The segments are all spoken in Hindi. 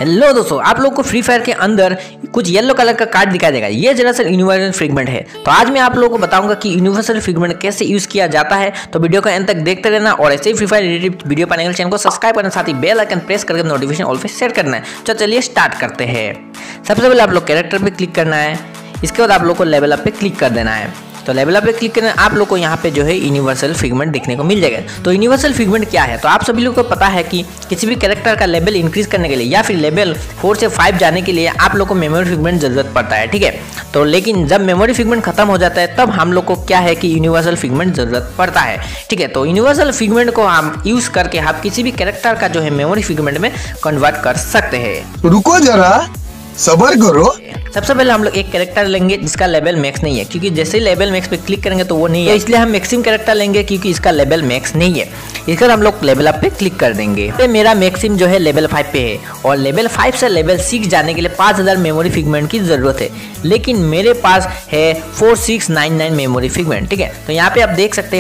हेलो दोस्तों, आप लोग को फ्री फायर के अंदर कुछ येलो कलर का कार्ड दिखाई देगा। ये दरअसल यूनिवर्सल फ्रेगमेंट है। तो आज मैं आप लोगों को बताऊंगा कि यूनिवर्सल फ्रेगमेंट कैसे यूज किया जाता है। तो वीडियो को एंड तक देखते रहना और ऐसे ही फ्री फायर रिलेटेड वीडियो पाने के लिए चैनल को सब्सक्राइब करना, साथ ही बेल आइकन प्रेस करके नोटिफिकेशन ऑल पे सेट करना है। तो चलिए स्टार्ट करते हैं। सबसे पहले आप लोग कैरेक्टर पे क्लिक करना है। इसके बाद आप लोग को लेवल अप पे क्लिक कर देना है। तो लेवल अप पे क्लिक करने आप लोग को यहाँ पे जो है यूनिवर्सल फ्रेगमेंट देखने को मिल जाएगा। तो यूनिवर्सल फ्रेगमेंट क्या है, तो आप सभी लोगों को पता है कि किसी भी कैरेक्टर का लेवल इंक्रीज करने के लिए या फिर लेवल 4 से 5 जाने के लिए आप लोग को मेमोरी फ्रेगमेंट जरूरत पड़ता है, ठीक है। तो लेकिन जब मेमोरी फ्रेगमेंट खत्म हो जाता है तब हम लोग को क्या है कि यूनिवर्सल फ्रेगमेंट जरूरत पड़ता है, ठीक है। तो यूनिवर्सल फ्रेगमेंट को हम यूज करके आप किसी भी कैरेक्टर का जो है मेमोरी फ्रेगमेंट में कन्वर्ट कर सकते हैं। रुको जरा, सब्र करो। सबसे पहले हम लोग एक कैरेक्टर लेंगे जिसका लेवल मैक्स नहीं है, क्योंकि जैसे ही लेवल मैक्स पे क्लिक करेंगे तो वो नहीं है, तो इसलिए हम मैक्सिमम कैरेक्टर लेंगे क्योंकि इसका लेवल मैक्स नहीं है। इसके बाद हम लोग लेवल अप पे क्लिक कर देंगे। तो मेरा मैक्सिमम जो है लेवल 5 पे है और लेवल 5 से लेवल 6 जाने के लिए 5000 मेमोरी फ्रेगमेंट की जरूरत है, लेकिन मेरे पास है 4699 मेमोरी फ्रेगमेंट, ठीक है। तो यहाँ पे आप देख सकते हैं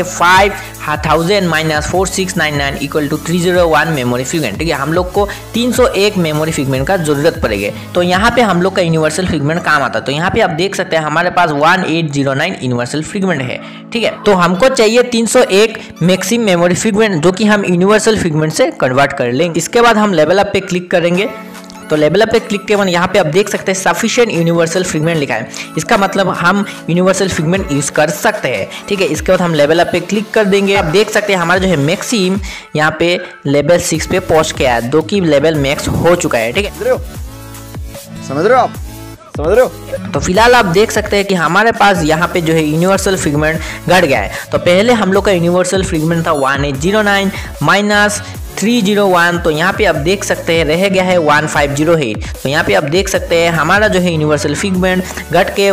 5000 minus 4699 equal to 301 memory fragment, ठीक है। हम लोग को 301 मेमोरी फ्रेगमेंट का जरूरत पड़ेगी। तो यहाँ पे हम लोग का यूनिवर्सल फ्रेगमेंट काम आता है। तो यहाँ पे आप देख सकते हैं हमारे पास 1809 यूनिवर्सल फ्रेगमेंट है, ठीक है। तो हमको चाहिए 301 मैक्सिमम मेमोरी फ्रेगमेंट, जो कि हम यूनिवर्सल फ्रेगमेंट से कन्वर्ट कर लेंगे। इसके बाद हम लेवल अप पे क्लिक करेंगे। तो लेवल अप पे क्लिक के बाद यहाँ पे आप देख सकते हैं सफिशिएंट यूनिवर्सल फ्रेगमेंट लिखा है। इसका मतलब हम यूनिवर्सल फ्रेगमेंट यूज कर सकते हैं, ठीक है। इसके बाद हम लेवल अप पे क्लिक कर देंगे। आप देख सकते हैं हमारा जो है मैक्सिमम यहाँ पे लेवल 6 पे पहुंच गया है, जो कि लेवल मैक्स हो चुका है, ठीक है। समझ रहे हो आप? समझ रहे हो? तो फिलहाल आप देख सकते हैं कि हमारे पास यहाँ पे जो है यूनिवर्सल फ्रेगमेंट घट गया है। तो पहले हम लोग का यूनिवर्सल फ्रेगमेंट था 1809 माइनस 301, तो यहाँ पे आप देख सकते हैं रह गया है 1508। तो यहाँ पे आप देख सकते हैं हमारा जो है यूनिवर्सल फ्रेगमेंट घट के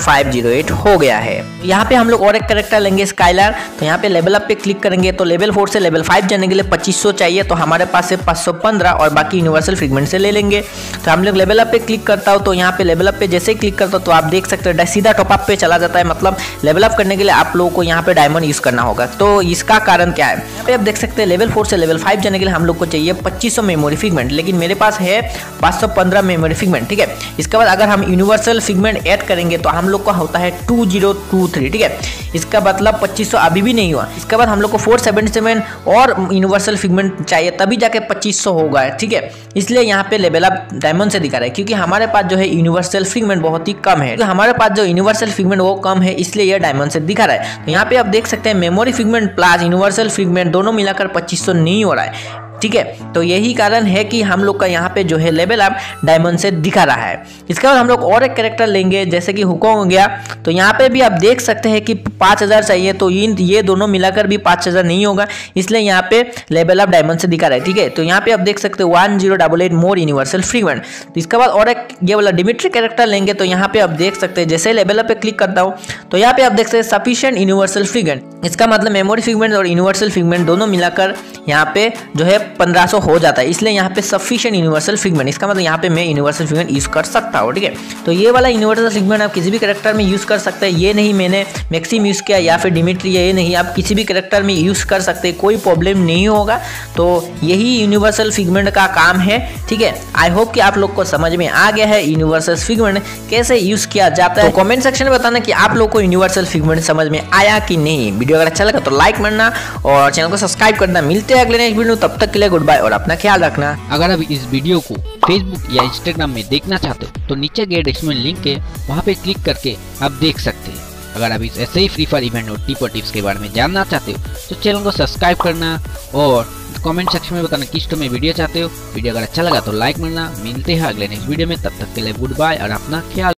1508 हो गया है। यहाँ पे हम लोग और एक कैरेक्टर लेंगे स्काइलर। तो यहाँ पे लेवल अप पे क्लिक करेंगे। तो लेवल 4 से लेवल 5 जाने के लिए 2500 चाहिए, तो हमारे पास से 515 और बाकी यूनिवर्सल फ्रेगमेंट से ले लेंगे। तो हम लोग लेवल अप पे क्लिक करता हूँ। तो यहाँ पे लेवल अप पे जैसे ही क्लिक करता हूँ तो आप देख सकते हैं सीधा टॉप अप पे चला जाता है। मतलब लेवल अप करने के लिए आप लोगों को यहाँ पे डायमंड यूज करना होगा। तो इसका कारण क्या है, यहाँ पे आप देख सकते हैं लेवल 4 से लेवल 5 जाने के लिए हम लोग को चाहिए 2500 मेमोरी फ्रेगमेंट, लेकिन मेरे पास है 515 मेमोरी फ्रेगमेंट, ठीक है। इसके बाद अगर हम यूनिवर्सल फ्रेगमेंट ऐड करेंगे तो हम लोग का होता है 2023, ठीक है। इसका मतलब 2500 अभी भी नहीं हुआ। इसके बाद हम लोग को 477 और यूनिवर्सल फ्रेगमेंट चाहिए, तभी जाके 2500 होगा, ठीक है। इसलिए यहाँ पे लेवल अप डायमंड से दिखा रहा है, क्योंकि हमारे पास जो है यूनिवर्सल फ्रेगमेंट बहुत ही कम है। तो हमारे पास जो यूनिवर्सल फ्रेगमेंट वो कम है, इसलिए यह डायमंड से दिखा रहा है। तो यहाँ पे आप देख सकते हैं memory fragment plus universal fragment दोनों मिलाकर 2500 नहीं हो रहा है, ठीक है। तो यही कारण है कि हम लोग का यहाँ पे जो है लेवल अप डायमंड से दिखा रहा है। इसके बाद हम लोग और एक कैरेक्टर लेंगे जैसे कि हुकोंग हो गया। तो यहाँ पे भी आप देख सकते हैं कि 5000 चाहिए, तो ये दोनों मिलाकर भी 5000 नहीं होगा, इसलिए यहाँ पे लेवल अप डायमंड से दिखा रहा है, ठीक है। तो यहाँ पे आप देख सकते हैं 1088 मोर यूनिवर्सल फ्रेगमेंट। तो इसके बाद और एक ये वाला डिमिट्री कैरेक्टर लेंगे। तो यहाँ पे आप देख सकते हैं जैसे लेवल अप पे क्लिक करता हूँ तो यहाँ पे आप देख सकते हैं सफिशिएंट यूनिवर्सल फ्रेगमेंट। इसका मतलब मेमोरी फ्रेगमेंट और यूनिवर्सल फ्रेगमेंट दोनों मिलाकर यहाँ पे जो है 1500 हो जाता है, इसलिए यहाँ पे सफिशिएंट यूनिवर्सल फ्रेगमेंट। इसका मतलब यहाँ पे मैं यूनिवर्सल फ्रेगमेंट यूज कर सकता हूँ, ठीक है। तो ये वाला यूनिवर्सल फ्रेगमेंट आप किसी भी कैरेक्टर में यूज कर सकते हैं। ये नहीं मैंने मैक्सिम यूज किया या फिर डिमिट्री, ये नहीं, आप किसी भी कैरेक्टर में यूज कर सकते हैं, कोई प्रॉब्लम नहीं होगा। तो यही यूनिवर्सल फ्रेगमेंट का काम है, ठीक है। आई होप कि आप लोग को समझ में आ गया है यूनिवर्सल फ्रेगमेंट कैसे यूज किया जाता है। तो कमेंट सेक्शन में बताना कि आप लोग को यूनिवर्सल फ्रेगमेंट समझ में आया कि नहीं। वीडियो अगर अच्छा लगा तो लाइक करना और चैनल को सब्सक्राइब करना। मिलते हैं अगले नेक्स्ट वीडियो, तब तक के लिए गुड बाय और अपना ख्याल रखना। अगर आप इस वीडियो को फेसबुक या इंस्टाग्राम में देखना चाहते हो तो नीचे गए डिस्क्रिप्शन लिंक है, वहाँ पे क्लिक करके आप देख सकते हैं। अगर आप इस ऐसे ही फ्री फायर इवेंट और टिप और टिप्स के बारे में जानना चाहते हो तो चैनल को सब्सक्राइब करना और कमेंट सेक्शन में बताना किस में वीडियो चाहते हो। वीडियो अगर अच्छा लगा तो लाइक करना। मिलते हैं अगले नेक्स्ट वीडियो में, तब तक के लिए गुड बाय और अपना ख्याल।